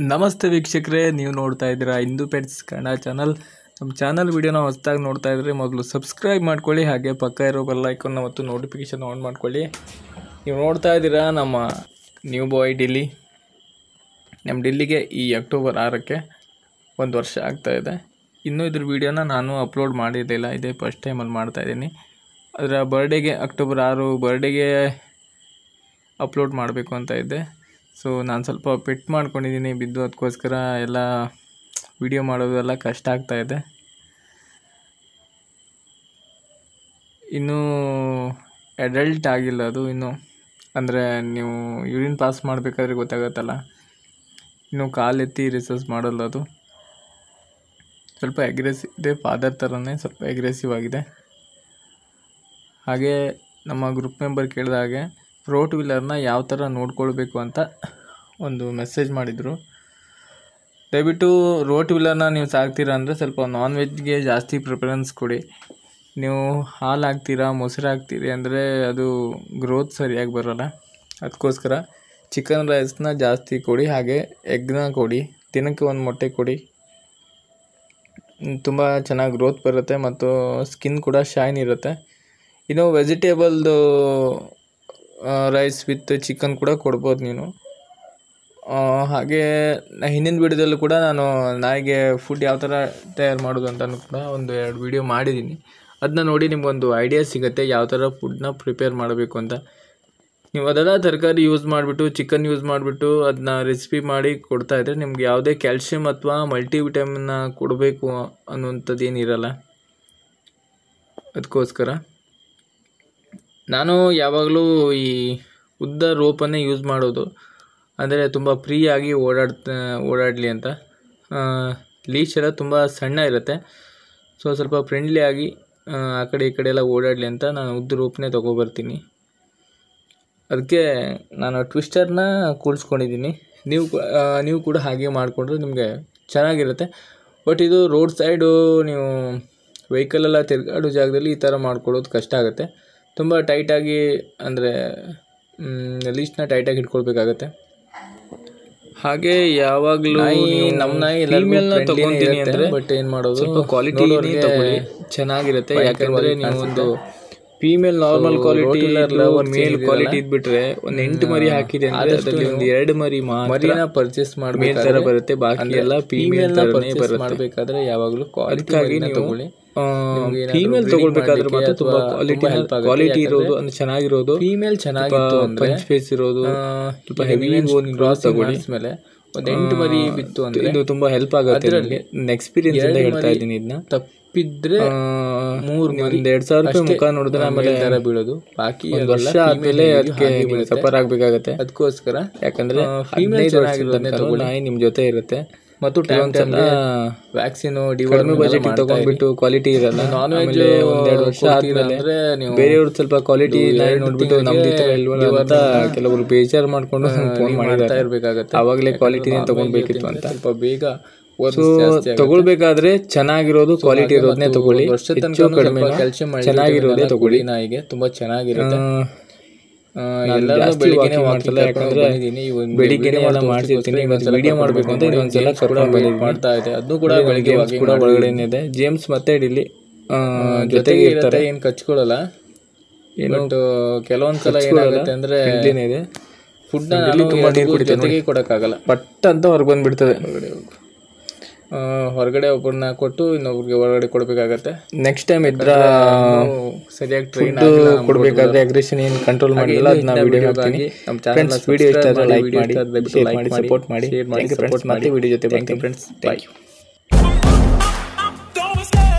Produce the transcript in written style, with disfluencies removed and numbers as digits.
ನಮಸ್ತೆ ವೀಕ್ಷಕರೇ, ನೀವು ನೋಡ್ತಾ ಇದ್ದೀರಾ ಹಿಂದೂ ಪೆಟ್ಸ್ ಕನ್ನಡ ಚಾನಲ್. ನಮ್ಮ ಚಾನಲ್ ವಿಡಿಯೋನ ಹೊಸದಾಗಿ ನೋಡ್ತಾ ಇದ್ದರೆ ಮೊದಲು ಸಬ್ಸ್ಕ್ರೈಬ್ ಮಾಡ್ಕೊಳ್ಳಿ, ಹಾಗೆ ಪಕ್ಕ ಇರೋ ಬೆಲ್ ಐಕಾನ್ನ ಮತ್ತು ನೋಟಿಫಿಕೇಷನ್ ಆನ್ ಮಾಡ್ಕೊಳ್ಳಿ. ನೀವು ನೋಡ್ತಾ ಇದ್ದೀರಾ ನಮ್ಮ ನ್ಯೂ ಬಾಯ್ ಡಿಲ್ಲಿ. ನಮ್ಮ ಡಿಲ್ಲಿಗೆ ಈ ಅಕ್ಟೋಬರ್ 6ಕ್ಕೆ 1 ವರ್ಷ ಆಗ್ತಾಯಿದೆ. ಇನ್ನೂ ಇದ್ರ ವಿಡಿಯೋನ ನಾನು ಅಪ್ಲೋಡ್ ಮಾಡಿರಲಿಲ್ಲ, ಇದೇ ಫಸ್ಟ್ ಟೈಮಲ್ಲಿ ಮಾಡ್ತಾಯಿದ್ದೀನಿ. ಅದರ ಬರ್ಡೇಗೆ ಅಕ್ಟೋಬರ್ 6 ಬರ್ಡೇಗೆ ಅಪ್ಲೋಡ್ ಮಾಡಬೇಕು ಅಂತ ಇದ್ದೆ. ಸೊ ನಾನು ಸ್ವಲ್ಪ ಪೆಟ್ ಮಾಡ್ಕೊಂಡಿದ್ದೀನಿ ಬಿದ್ದು, ಅದಕ್ಕೋಸ್ಕರ ಎಲ್ಲ ವಿಡಿಯೋ ಮಾಡೋದೆಲ್ಲ ಕಷ್ಟ ಆಗ್ತಾಯಿದೆ. ಇನ್ನೂ ಅಡಲ್ಟ್ ಆಗಿಲ್ಲ ಅದು, ಇನ್ನು ಅಂದರೆ ನೀವು ಯೂರಿನ್ ಪಾಸ್ ಮಾಡಬೇಕಾದ್ರೆ ಗೊತ್ತಾಗತ್ತಲ್ಲ, ಇನ್ನು ಕಾಲೆತ್ತಿ ರಿಸರ್ಚ್ ಮಾಡಲ್ಲ. ಅದು ಸ್ವಲ್ಪ ಅಗ್ರೆಸಿವ್ ಇದೆ, ಫಾದರ್ ಥರನೇ ಸ್ವಲ್ಪ ಅಗ್ರೆಸಿವ್ ಆಗಿದೆ. ಹಾಗೆ ನಮ್ಮ ಗ್ರೂಪ್ ಮೆಂಬರ್ ಕೇಳಿದ ಹಾಗೆ ರೋಟ್ ವೀಲರ್ನ ಯಾವ ಥರ ನೋಡ್ಕೊಳ್ಬೇಕು ಅಂತ ಒಂದು ಮೆಸೇಜ್ ಮಾಡಿದರು. ದಯವಿಟ್ಟು ರೋಟ್ ವೀಲರ್ನ ನೀವು ಸಾಕ್ತೀರಾ ಅಂದರೆ ಸ್ವಲ್ಪ ನಾನ್ ವೆಜ್ಗೆ ಜಾಸ್ತಿ ಪ್ರಿಫರೆನ್ಸ್ ಕೊಡಿ. ನೀವು ಹಾಲು ಹಾಕ್ತೀರಾ, ಮೊಸರು ಹಾಕ್ತೀರಿ ಅಂದರೆ ಅದು ಗ್ರೋತ್ ಸರಿಯಾಗಿ ಬರೋಲ್ಲ. ಅದಕ್ಕೋಸ್ಕರ ಚಿಕನ್ ರೈಸ್ನ ಜಾಸ್ತಿ ಕೊಡಿ, ಹಾಗೆ ಎಗ್ನ ಕೊಡಿ, ದಿನಕ್ಕೆ 1 ಮೊಟ್ಟೆ ಕೊಡಿ. ತುಂಬ ಚೆನ್ನಾಗಿ ಗ್ರೋತ್ ಬರುತ್ತೆ ಮತ್ತು ಸ್ಕಿನ್ ಕೂಡ ಶೈನ್ ಇರುತ್ತೆ. ಇನ್ನು ವೆಜಿಟೇಬಲ್ದು ರೈಸ್ ವಿತ್ ಚಿಕನ್ ಕೂಡ ಕೊಡ್ಬೋದು ನೀನು. ಹಾಗೆ ಹಿಂದಿನ ವಿಡಿಯೋದಲ್ಲೂ ಕೂಡ ನಾನು ನಾಯಿಗೆ ಫುಡ್ ಯಾವ ಥರ ತಯಾರು ಮಾಡೋದು ಅಂತಲೂ ಕೂಡ 1-2 ವಿಡಿಯೋ ಮಾಡಿದ್ದೀನಿ. ಅದನ್ನ ನೋಡಿ ನಿಮಗೊಂದು ಐಡಿಯಾ ಸಿಗುತ್ತೆ ಯಾವ ಥರ ಫುಡ್ನ ಪ್ರಿಪೇರ್ ಮಾಡಬೇಕು ಅಂತ. ನೀವು ಅದೆಲ್ಲ ತರಕಾರಿ ಯೂಸ್ ಮಾಡಿಬಿಟ್ಟು, ಚಿಕನ್ ಯೂಸ್ ಮಾಡಿಬಿಟ್ಟು ಅದನ್ನ ರೆಸಿಪಿ ಮಾಡಿ ಕೊಡ್ತಾಯಿದ್ರೆ ನಿಮ್ಗೆ ಯಾವುದೇ ಕ್ಯಾಲ್ಶಿಯಮ್ ಅಥವಾ ಮಲ್ಟಿವಿಟಮಿನ್ನ ಕೊಡಬೇಕು ಅನ್ನುವಂಥದ್ದು ಏನಿರಲ್ಲ. ಅದಕ್ಕೋಸ್ಕರ ನಾನು ಯಾವಾಗಲೂ ಈ ಉದ್ದ ರೋಪನ್ನೇ ಯೂಸ್ ಮಾಡೋದು, ಅಂದರೆ ತುಂಬ ಫ್ರೀಯಾಗಿ ಓಡಾಡಲಿ ಅಂತ. ಲೀಶ್ ಎಲ್ಲ ತುಂಬ ಸಣ್ಣ ಇರುತ್ತೆ, ಸೊ ಸ್ವಲ್ಪ ಫ್ರೆಂಡ್ಲಿಯಾಗಿ ಆ ಕಡೆ ಈ ಕಡೆ ಎಲ್ಲ ಓಡಾಡಲಿ ಅಂತ ನಾನು ಉದ್ದ ರೋಪನ್ನೇ ತೊಗೊಬರ್ತೀನಿ. ಅದಕ್ಕೆ ನಾನು ಟ್ವಿಸ್ಟರ್ನ ಕೂಡಿಸ್ಕೊಂಡಿದ್ದೀನಿ. ನೀವು ಕೂಡ ಹಾಗೆ ಮಾಡಿಕೊಂಡ್ರೆ ನಿಮಗೆ ಚೆನ್ನಾಗಿರುತ್ತೆ. ಬಟ್ ಇದು ರೋಡ್ ಸೈಡು ನೀವು ವೆಹಿಕಲೆಲ್ಲ ತಿರುಗಾಡೋ ಜಾಗದಲ್ಲಿ ಈ ಥರ ಮಾಡ್ಕೊಳ್ಳೋದು ಕಷ್ಟ ಆಗುತ್ತೆ. ತುಂಬ ಟೈಟಾಗಿ ಅಂದರೆ ಲೀಸ್ಟ್ನ ಟೈಟಾಗಿ ಇಟ್ಕೊಳ್ಬೇಕಾಗತ್ತೆ. ಹಾಗೆ ಯಾವಾಗಲೂ ನಮ್ಮ ನಾಯಿ ಫೀಮೇಲ್ನ ತೊಗೊತೀನಿ ಅಂದರೆ ಬಟ್ ಏನು ಮಾಡೋದು, ಸ್ವಲ್ಪ ಕ್ವಾಲಿಟಿ ತಗೊಳ್ಳಿ, ಚೆನ್ನಾಗಿರುತ್ತೆ. ಯಾಕಂದರೆ ನೀವು ಒಂದು ಫೀಮೇಲ್ ನಾರ್ಮಲ್ ಕ್ವಾಲಿಟಿ ಇಲ್ಲ, ಒಂದು ಮೇಲ್ ಕ್ವಾಲಿಟಿ ಇದ್ಬಿಟ್ರೆ ಒಂದು 8 ಮರಿ ಹಾಕಿದೆ ಅಂದರೆ ಅದರಲ್ಲಿ ಒಂದು 2 ಮರಿನ ಪರ್ಚೇಸ್ ಮಾಡಬೇಕು ಥರ ಬರುತ್ತೆ. ಬಾಕಿ ಎಲ್ಲ ಫೀಮೇಲ್ನ ಪರ್ಚೇಸ್ ಮಾಡಬೇಕಾದ್ರೆ ಯಾವಾಗಲೂ ಕ್ವಾಲಿಟಿಯಾಗಿ ತಗೊಳ್ಳಿ. ಫೀಮೇಲ್ ತಗೊಳ್ಬೇಕಾದ್ರೆ ಮಾತ್ರ ತುಂಬ ಕ್ವಾಲಿಟಿ ಇರೋದು, ಅಂದ್ರೆ ಚೆನ್ನಾಗಿರೋದು. ಫೀಮೇಲ್ ಚೆನ್ನಾಗಿತ್ತು ಅಂದರೆ ಪಂಚ್ ಫೇಸ್ ಇರೋದು, ಸ್ವಲ್ಪ ಹೆವಿ ಕ್ರಾಸ್ ತಗೊಳ್ಳಿ. ಮೇಲೆ ಒಂದು 8 ಮರಿ ಬಿತ್ತು ಅಂದರೆ ಇದು ತುಂಬ ಹೆಲ್ಪ್ ಆಗುತ್ತೆ. ನನ್ನ ಎಕ್ಸ್ಪೀರಿಯನ್ಸ್ ಇಂದ ಹೇಳ್ತಾ ಇದ್ದೀನಿ. ಇದನ್ನ ತಪ್ಪಿದ್ರೆ 2,000 ರೂಪಾಯಿ ಮುಖ ನೋಡಿದ್ರೆ ಆಮೇಲೆ ದರ ಬೀಳೋದು. ಬಾಕಿ 1 ವರ್ಷ ಆದ್ಮೇಲೆ ಅದಕ್ಕೆ ಸಫರ್ ಆಗಬೇಕಾಗತ್ತೆ. ಅದಕ್ಕೋಸ್ಕರ ಯಾಕಂದ್ರೆ ಫೀಮೇಲ್ ಚೆನ್ನಾಗಿರೋದನ್ನೇ ತಗೊಳ್ಳಿ, ನಾಯಿ ನಿಮ್ಮ ಜೊತೆ ಇರುತ್ತೆ. ಮತ್ತು ವ್ಯಾಕ್ಸಿನ್ ಕಡಿಮೆ ಬಜೆಟ್ ತಗೊಂಡ್ಬಿಟ್ಟು ಕ್ವಾಲಿಟಿ ಇರಲ್ಲ. ನಾನ್ ವೆಜ್ 1-2 ವರ್ಷ ಆದ್ಮೇಲೆ ನೀವು ಬೇರೆಯವ್ರು ಸ್ವಲ್ಪ ಕ್ವಾಲಿಟಿ ನೋಡ್ಬಿಟ್ಟು ನಮ್ದು ಈ ಥರ ಇಲ್ವಲ್ಲ ಅಂತ ಕೆಲವರು ಬೇಜಾರು ಮಾಡ್ಕೊಂಡು ಫೋನ್ ಮಾಡ್ತಾ ಇರಬೇಕಾಗತ್ತೆ. ಆವಾಗಲೇ ಕ್ವಾಲಿಟಿನೇ ತಗೊಳ್ಬೇಕಿತ್ತು ಅಂತ. ಸ್ವಲ್ಪ ಬೇಗ ತಗೊಳ್ಬೇಕಾದ್ರೆ ಚೆನ್ನಾಗಿರೋದು, ಕ್ವಾಲಿಟಿ ಇರೋದನ್ನೇ ತಗೊಳ್ಳಿ. ವರ್ಷ ತನಕ ಕಡಿಮೆ ಕ್ಯಾಲ್ಸಿಯಂ ಚೆನ್ನಾಗಿರೋದೇ ತಗೊಳ್ಳಿ. ನಾಯಿಗೆ ತುಂಬ ಚೆನ್ನಾಗಿರುತ್ತೆ. ಬೆಳಿಗ್ಗೆ ಎಲ್ಲ ಮಾಡ್ತಿರ್ತೀನಿ, ವಿಡಿಯೋ ಮಾಡಬೇಕು ಅಂತ ಇನ್ನೊಂದ್ಸಲ ಕರ್ಕೊಂಡು ಮಾಡ್ತಾ ಇದೆ. ಅದನ್ನು ಕೂಡ ಬೆಳಿಗ್ಗೆ ಕೂಡ ಒಳಗಡೆನೇ ಇದೆ. ಜೇಮ್ಸ್ ಮತ್ತೆ ಡಿಲ್ಲಿ ಜೊತೆಗೆ ಇರ್ತಾರೆ, ಏನು ಕಚ್ಕೊಳ್ಳಲ್ಲ. ಬಟ್ ಕೆಲವೊಂದ್ಸಲ ಏನಾಗುತ್ತೆ ಅಂದರೆ ಇದೆ ಫುಡ್ನ ತುಂಬ ನೀರು ಕುಡಿತೀವಿ, ಜೊತೆಗೆ ಕೊಡೋಕ್ಕಾಗಲ್ಲ, ಪಟ್ ಅಂತ ಹೊರಗೆ ಬಂದುಬಿಡ್ತದೆ. ಹೊರಗಡೆ ಒಬ್ಬರನ್ನ ಕೊಟ್ಟು ಇನ್ನೊಬ್ರಿಗೆ ಹೊರಗಡೆ ಕೊಡಬೇಕಾಗತ್ತೆ. ನೆಕ್ಸ್ಟ್ ಟೈಮ್ ಇದ್ರ ಸರಿಯಾಗಿ ಟ್ರೈನ್ ಕೊಡಬೇಕಾದ್ರೆ ಅಗ್ರೆಷನ್ ಏನು ಕಂಟ್ರೋಲ್ ಮಾಡಿಲ್ಲ, ಅದನ್ನ ವಿಡಿಯೋ ಹಾಕ್ತೀನಿ. ನಮ್ಮ ಚಾನಲ್ ವಿಡಿಯೋ ಇಷ್ಟ ಆದರೆ ಲೈಕ್ ಮಾಡಿ, ಶೇರ್ ಮಾಡಿ, ಸಪೋರ್ಟ್ ಮಾಡಿ. Thank you friends. ಮತ್ತೆ ವಿಡಿಯೋ ಜೊತೆ ಬರ್ತೀನಿ ಫ್ರೆಂಡ್ಸ್. Thank you.